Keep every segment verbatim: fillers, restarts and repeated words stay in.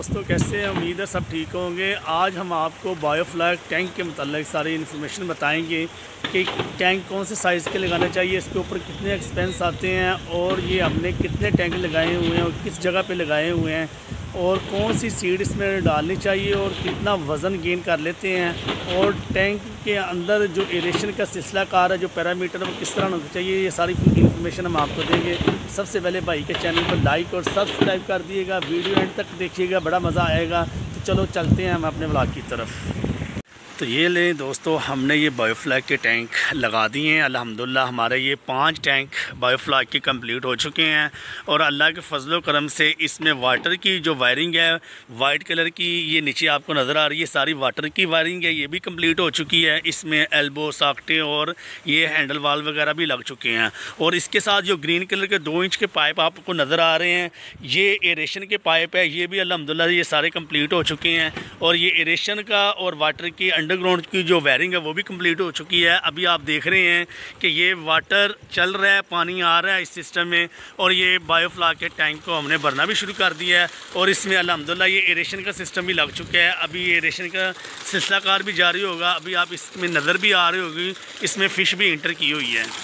दोस्तों, कैसे हैं? उम्मीद है सब ठीक होंगे। आज हम आपको बायोफ्लैग टैंक के मतलब सारी इन्फॉर्मेशन बताएंगे कि टैंक कौन से साइज़ के लगाना चाहिए, इसके ऊपर कितने एक्सपेंस आते हैं और ये हमने कितने टैंक लगाए हुए हैं और किस जगह पे लगाए हुए हैं और कौन सी सीड इसमें डालनी चाहिए और कितना वज़न गेन कर लेते हैं और टैंक के अंदर जो एरेशन का सिलसिला कार है, जो पैरामीटर वो किस तरह होना चाहिए, ये सारी इन्फॉर्मेशन हम आपको देंगे। सबसे पहले भाई के चैनल पर लाइक और सब्सक्राइब कर दिएगा, वीडियो एंड तक देखिएगा, बड़ा मज़ा आएगा। तो चलो चलते हैं हम अपने व्लॉग की तरफ। तो ये लें दोस्तों, हमने ये बायोफ्लैग के टैंक लगा दिए हैं। अल्हम्दुलिल्लाह हमारे ये पांच टैंक बायोफ्लैग के कंप्लीट हो चुके हैं और अल्लाह के फजल करम से इसमें वाटर की जो वायरिंग है वाइट कलर की, ये नीचे आपको नज़र आ रही है, सारी वाटर की वायरिंग है, ये भी कंप्लीट हो चुकी है। इसमें एल्बो साकटे और ये हैंडल वाल वगैरह भी लग चुके हैं। और इसके साथ जो ग्रीन कलर के दो इंच के पाइप आपको नज़र आ रहे हैं, ये एरेशन के पाइप है, ये भी अल्हम्दुलिल्लाह ये सारे कंप्लीट हो चुके हैं। और ये एरेशन का और वाटर की अंडरग्राउंड की जो वायरिंग है वो भी कंप्लीट हो चुकी है। अभी आप देख रहे हैं कि ये वाटर चल रहा है, पानी आ रहा है इस सिस्टम में और ये बायोफ्लैग के टैंक को हमने भरना भी शुरू कर दिया है। और इसमें अल्हम्दुलिल्लाह ये एरेशन का सिस्टम भी लग चुका है। अभी ये एरेशन का सिलसिला कार भी जारी होगा। अभी आप इसमें नज़र भी आ रही होगी, इसमें फ़िश भी इंटर की हुई है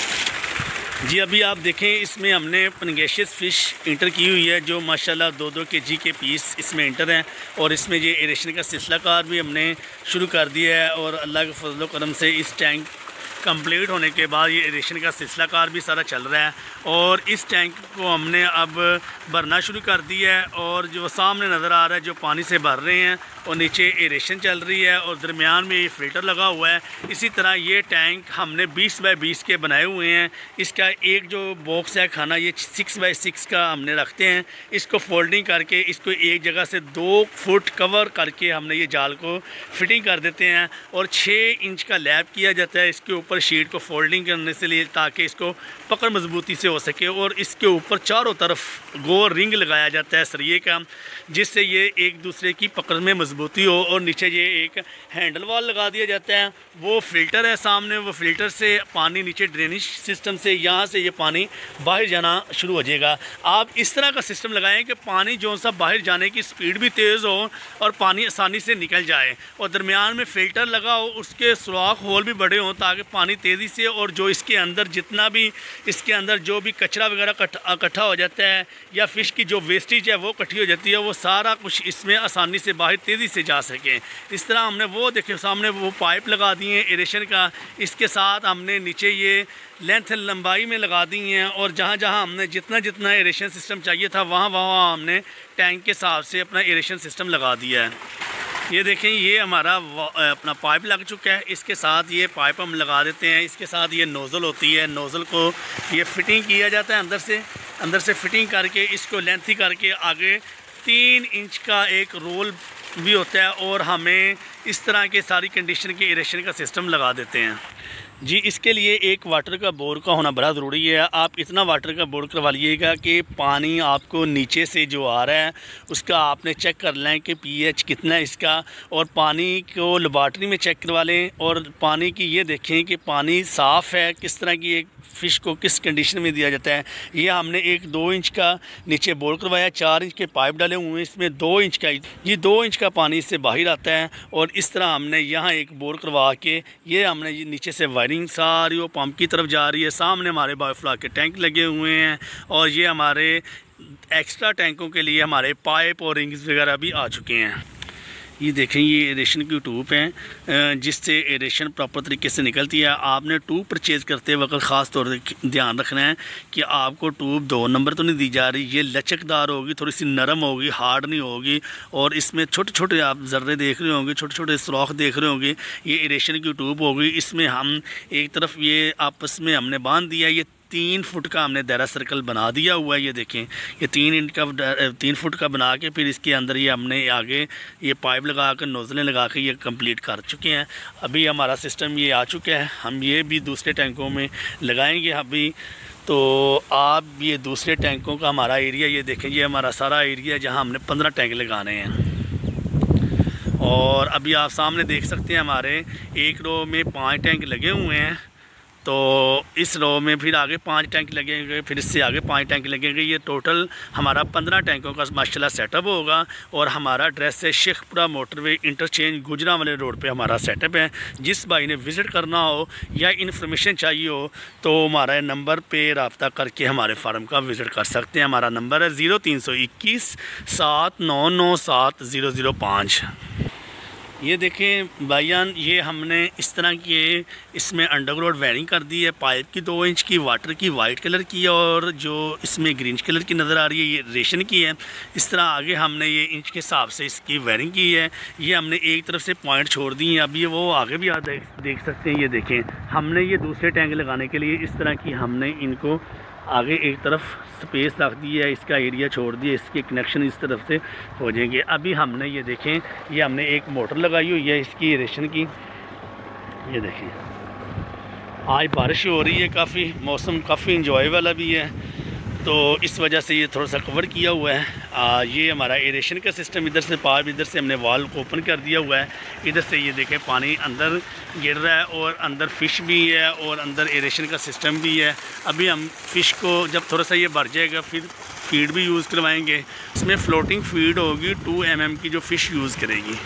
जी। अभी आप देखें, इसमें हमने पनगेशियस फ़िश इंटर की हुई है जो माशाल्लाह दो दो के जी के पीस इसमें इंटर हैं। और इसमें ये एरेशन का सिलसिला कार भी हमने शुरू कर दिया है। और अल्लाह के फजल करम से इस टैंक कंप्लीट होने के बाद ये एरेशन का सिलसिला कार भी सारा चल रहा है। और इस टैंक को हमने अब भरना शुरू कर दिया है। और जो सामने नज़र आ रहा है, जो पानी से भर रहे हैं और नीचे एरेशन चल रही है और दरमियान में ये फ़िल्टर लगा हुआ है। इसी तरह ये टैंक हमने बीस बाई बीस के बनाए हुए हैं। इसका एक जो बॉक्स है खाना, ये सिक्स बाई सिक्स का हमने रखते हैं। इसको फोल्डिंग करके इसको एक जगह से दो फुट कवर करके हमने ये जाल को फिटिंग कर देते हैं और छः इंच का लैब किया जाता है इसके ऊपर शीट को फोल्डिंग करने से लिए, ताकि इसको पकड़ मजबूती से हो सके। और इसके ऊपर चारों तरफ गोल रिंग लगाया जाता है सरिये का, जिससे ये एक दूसरे की पकड़ में मजबूती हो। और नीचे ये एक हैंडल वाल लगा दिया जाता है, वो फ़िल्टर है सामने, वो फ़िल्टर से पानी नीचे ड्रेनेज सिस्टम से यहाँ से ये पानी बाहर जाना शुरू हो जाएगा। आप इस तरह का सिस्टम लगाएं कि पानी जो सा बाहर जाने की स्पीड भी तेज़ हो और पानी आसानी से निकल जाए। और दरमियान में फ़िल्टर लगा हो, उसके सुराख होल भी बड़े हों ताकि पानी तेज़ी से, और जो इसके अंदर जितना भी इसके अंदर जो भी कचरा वगैरह इकट्ठा हो जाता है या फ़िश की जो वेस्टेज है वो इकट्ठी हो जाती है, वो सारा कुछ इसमें आसानी से बाहर तेज़ी से जा सके। इस तरह हमने वो देखे सामने वो पाइप लगा दिए हैं एरेशन का। इसके साथ हमने नीचे ये लेंथ लंबाई में लगा दी हैं और जहाँ जहाँ हमने जितना जितना एरेशन सिस्टम चाहिए था वहाँ वहाँ हमने टैंक के हिसाब से अपना एरेशन सिस्टम लगा दिया है। ये देखें, ये हमारा अपना पाइप लग चुका है। इसके साथ ये पाइप हम लगा देते हैं। इसके साथ ये नोज़ल होती है, नोज़ल को ये फिटिंग किया जाता है अंदर से अंदर से फिटिंग करके इसको लेंथी करके आगे तीन इंच का एक रोल भी होता है। और हमें इस तरह के सारी कंडीशन के एरेशन का सिस्टम लगा देते हैं जी। इसके लिए एक वाटर का बोर का होना बड़ा ज़रूरी है। आप इतना वाटर का बोर करवा लीजिएगा कि पानी आपको नीचे से जो आ रहा है उसका आपने चेक कर लें कि पीएच कितना है इसका, और पानी को लेबॉर्ट्री में चेक करवा लें। और पानी की ये देखें कि पानी साफ़ है, किस तरह की एक फ़िश को किस कंडीशन में दिया जाता है। ये हमने एक दो इंच का नीचे बोर करवाया, चार इंच के पाइप डाले हुए हैं, इसमें दो इंच का ये दो इंच का पानी इससे बाहर आता है। और इस तरह हमने यहाँ एक बोर करवा के ये हमने ये नीचे से वायरिंग सारी वो पंप की तरफ जा रही है। सामने हमारे बायोफ्लैग के टैंक लगे हुए हैं और ये हमारे एक्स्ट्रा टैंकों के लिए हमारे पाइप और रिंग्स वगैरह भी आ चुके हैं। ये देखें, ये एरेशन की ट्यूब है जिससे एरेशन प्रॉपर तरीके से निकलती है। आपने ट्यूब परचेज़ करते वक्त ख़ास तौर पर ध्यान रखना है कि आपको ट्यूब दो नंबर तो नहीं दी जा रही, ये लचकदार होगी, थोड़ी सी नरम होगी, हार्ड नहीं होगी। और इसमें छोटे छोटे आप ज़र्रे देख रहे होंगे, छोटे छोटे सुराख देख रहे होंगे, ये एरेशन की ट्यूब होगी। इसमें हम एक तरफ ये आपस में हमने बांध दिया, ये तीन फुट का हमने दायरा सर्कल बना दिया हुआ है। ये देखें, ये तीन इंच का तीन फुट का बना के फिर इसके अंदर ये हमने आगे ये पाइप लगा कर नोज़लें लगा के ये कंप्लीट कर चुके हैं। अभी हमारा सिस्टम ये आ चुका है, हम ये भी दूसरे टैंकों में लगाएंगे अभी। तो आप ये दूसरे टैंकों का हमारा एरिया ये देखें, ये हमारा सारा एरिया जहाँ हमने पंद्रह टैंक लगाने हैं। और अभी आप सामने देख सकते हैं हमारे एक रो में पाँच टैंक लगे हुए हैं। तो इस रो में फिर आगे पांच टैंक लगेंगे, फिर इससे आगे पांच टैंक लगेंगे। ये टोटल हमारा पंद्रह टैंकों का माशाल्लाह सेटअप होगा। और हमारा एड्रेस है शेखपुरा मोटरवे इंटरचेंज गुजरांवाले रोड पे हमारा सेटअप है। जिस भाई ने विज़िट करना हो या इन्फॉर्मेशन चाहिए हो तो हमारे नंबर पे रब्ता करके हमारे फार्म का विज़िट कर सकते हैं। हमारा नंबर है ज़ीरो तीन सौ इक्कीस सात नौ नौ सात ज़ीरो ज़ीरो पाँच। ये देखें भाईजान, ये हमने इस तरह की इसमें अंडरग्राउंड वायरिंग कर दी है। पाइप की दो इंच की, वाटर की वाइट कलर की है और जो इसमें ग्रीन कलर की नज़र आ रही है ये रेशन की है। इस तरह आगे हमने ये इंच के हिसाब से इसकी वायरिंग की है। ये हमने एक तरफ से पॉइंट छोड़ दी हैं। अब ये वो आगे भी आप देख, देख सकते हैं। ये देखें, हमने ये दूसरे टैंक लगाने के लिए इस तरह की हमने इनको आगे एक तरफ स्पेस रख दी है, इसका एरिया छोड़ दिया, इसके कनेक्शन इस तरफ से हो जाएंगे। अभी हमने ये देखें, ये हमने एक मोटर लगाई हुई है इसकी रेशन की। ये देखें, आज बारिश हो रही है, काफ़ी मौसम काफ़ी इंजॉय वाला भी है, तो इस वजह से ये थोड़ा सा कवर किया हुआ है। आ, ये हमारा एरेशन का सिस्टम, इधर से पाइप, इधर से हमने वाल को ओपन कर दिया हुआ है। इधर से ये देखें पानी अंदर गिर रहा है और अंदर फ़िश भी है और अंदर एरेशन का सिस्टम भी है। अभी हम फ़िश को जब थोड़ा सा ये भर जाएगा फिर फीड भी यूज़ करवाएंगे। इसमें फ़्लोटिंग फीड होगी टू एम एम की जो फ़िश यूज़ करेगी।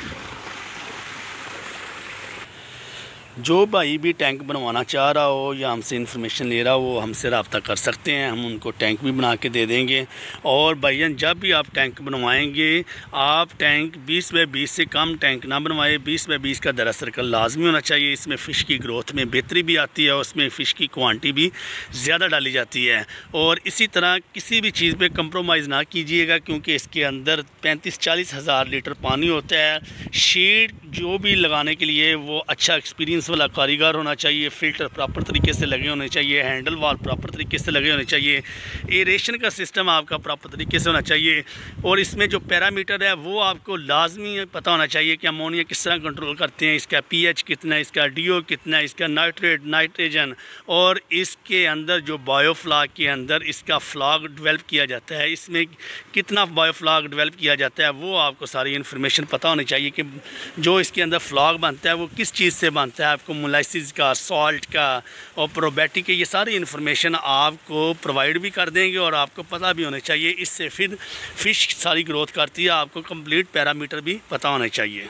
जो भाई भी टैंक बनवाना चाह रहा हो या हमसे इन्फॉर्मेशन ले रहा हो वो हमसे रब्ता कर सकते हैं, हम उनको टैंक भी बना के दे देंगे। और भाईजान जब भी आप टैंक बनवाएंगे आप टैंक बीस बाई बीस से कम टैंक ना बनवाए। बीस बाई बीस का दरा सर्कल लाजमी होना चाहिए। इसमें फ़िश की ग्रोथ में बेहतरी भी आती है और उसमें फ़िश की क्वांटिटी भी ज़्यादा डाली जाती है। और इसी तरह किसी भी चीज़ पर कंप्रोमाइज़ ना कीजिएगा क्योंकि इसके अंदर पैंतीस चालीस हज़ार लीटर पानी होता है। शीट जो भी लगाने के लिए वो अच्छा एक्सपीरियंस वाला कारीगर होना चाहिए, फ़िल्टर प्रॉपर तरीके से लगे होने चाहिए, हैंडल वाल प्रॉपर तरीके से लगे होने चाहिए, एरेशन का सिस्टम आपका प्रॉपर तरीके से होना चाहिए। और इसमें जो पैरामीटर है वो आपको लाजमी पता होना चाहिए कि अमोनिया किस तरह कंट्रोल करते हैं, इसका पीएच कितना है, इसका डीओ कितना है, इसका नाइट्रेट नाइट्रोजन, और इसके अंदर जो बायोफ्लाग के अंदर इसका फ्लाग डेवलप किया जाता है, इसमें कितना बायोफ्लाग डेवलप किया जाता है वो आपको सारी इन्फॉर्मेशन पता होनी चाहिए कि जो इसके अंदर फ्लाग बनता है वो किस चीज़ से बनता है। आपको मोलाइसिस का, सॉल्ट का और प्रोबायोटिक के ये सारी इन्फॉर्मेशन आपको प्रोवाइड भी कर देंगे और आपको पता भी होना चाहिए। इससे फिर फ़िश सारी ग्रोथ करती है, आपको कंप्लीट पैरामीटर भी पता होना चाहिए।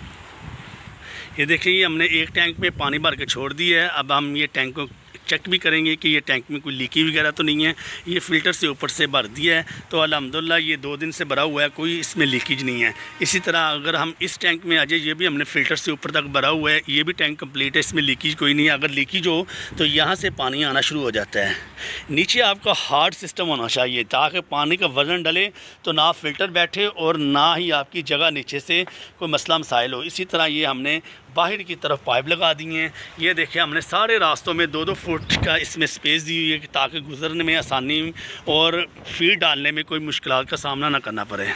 ये देखिए हमने एक टैंक में पानी भर के छोड़ दिया है। अब हम ये टैंक को चेक भी करेंगे कि ये टैंक में कोई लीकी वगैरह तो नहीं है। ये फ़िल्टर से ऊपर से भर दिया है तो अल्हम्दुलिल्लाह ये दो दिन से भरा हुआ है, कोई इसमें लीकेज नहीं है। इसी तरह अगर हम इस टैंक में आ जाए, ये भी हमने फ़िल्टर से ऊपर तक भरा हुआ है, ये भी टैंक कंप्लीट है, इसमें लीकेज कोई नहीं है। अगर लीकेज हो तो यहाँ से पानी आना शुरू हो जाता है। नीचे आपका हार्ड सिस्टम होना चाहिए ताकि पानी का वज़न डले तो ना फ़िल्टर बैठे और ना ही आपकी जगह नीचे से कोई मसला मसाइल हो। इसी तरह ये हमने बाहर की तरफ पाइप लगा दी हैं। ये देखिए हमने सारे रास्तों में दो दो फुट का इसमें स्पेस दी हुई है ताकि गुजरने में आसानी और फीड डालने में कोई मुश्किल का सामना ना करना पड़े।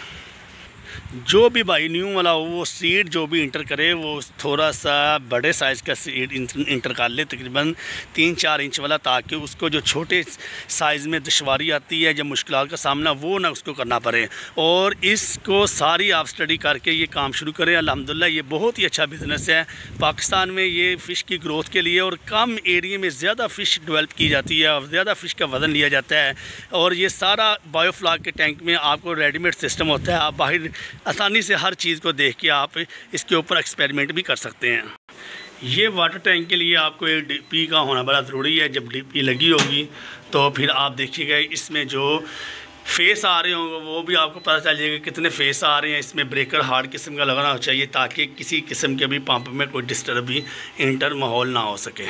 जो भी भाई न्यू वाला हो वो सीड जो भी इंटर करे वो थोड़ा सा बड़े साइज़ का सीड इंटर कर ले, तकरीबन तीन चार इंच वाला, ताकि उसको जो छोटे साइज़ में दुश्वारी आती है जब मुश्किल का सामना वो ना उसको करना पड़े। और इसको सारी आप स्टडी करके ये काम शुरू करें। अल्हम्दुलिल्लाह ये बहुत ही अच्छा बिज़नेस है पाकिस्तान में। ये फ़िश की ग्रोथ के लिए और कम एरिया में ज़्यादा फ़िश डेवलप की जाती है और ज़्यादा फ़िश का वज़न लिया जाता है। और ये सारा बायोफ्लाग के टैंक में आपको रेडीमेड सिस्टम होता है, आप बाहर आसानी से हर चीज़ को देख के आप इसके ऊपर एक्सपेरिमेंट भी कर सकते हैं। ये वाटर टैंक के लिए आपको एक डीपी का होना बड़ा ज़रूरी है। जब डीपी लगी होगी तो फिर आप देखिएगा इसमें जो फेस आ रहे होंगे वो भी आपको पता चल जाएगा कितने फेस आ रहे हैं। इसमें ब्रेकर हार्ड किस्म का लगाना चाहिए ताकि किसी किस्म के भी पंप में कोई डिस्टर्ब भी इंटर माहौल ना हो सके।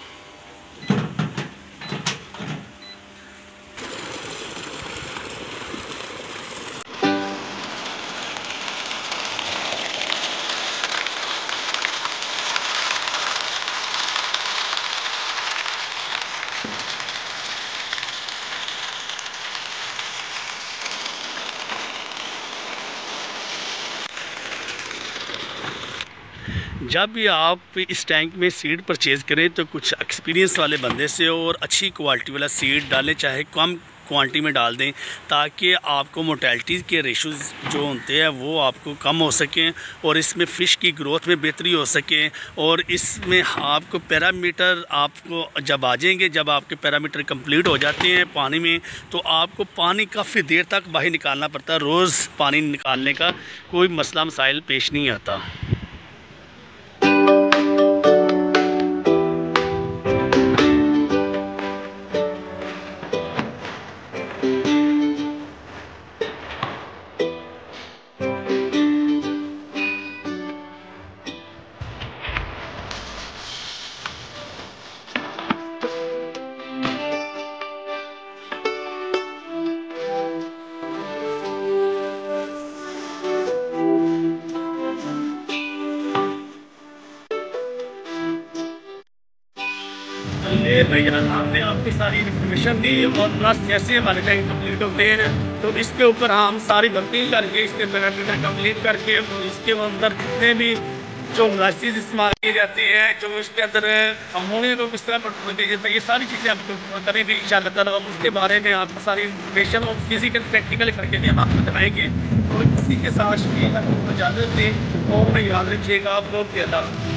जब भी आप इस टैंक में सीड परचेज़ करें तो कुछ एक्सपीरियंस वाले बंदे से और अच्छी क्वालिटी वाला सीड डालें, चाहे कम क्वांटिटी में डाल दें ताकि आपको मोर्टेलिटी के रेशोज़ जो होते हैं वो आपको कम हो सकें और इसमें फ़िश की ग्रोथ में बेहतरी हो सके। और इसमें आपको पैरामीटर आपको जब आ जाएंगे, जब आपके पैरामीटर कंप्लीट हो जाते हैं पानी में, तो आपको पानी काफ़ी देर तक बाहर निकालना पड़ता है। रोज़ पानी निकालने का कोई मसला मसाइल पेश नहीं आता। भैया हमने आपकी सारी इन्फॉर्मेशन दी और प्लस जैसे हमारे टैंक कम्प्लीट होते हैं तो इसके ऊपर हम सारी भर्ती करके इसके पैरामीटर कम्प्लीट करके इसके अंदर जितने भी जो गैसेज इस्तेमाल की जाती है, जो इसके अंदर अमोनिया को किस तरह कंट्रोल किया जाता है, ये सारी चीज़ें आपको करेंगे इंशाअल्लाह ताला। उसके बारे में आपको सारी इन्फॉर्मेशन और फिजिकल प्रैक्टिकल करके भी हम आपको बताएंगे। और इसी के साथ इजाज़त दें और याद रखिएगा आप लोग के अल्लाह।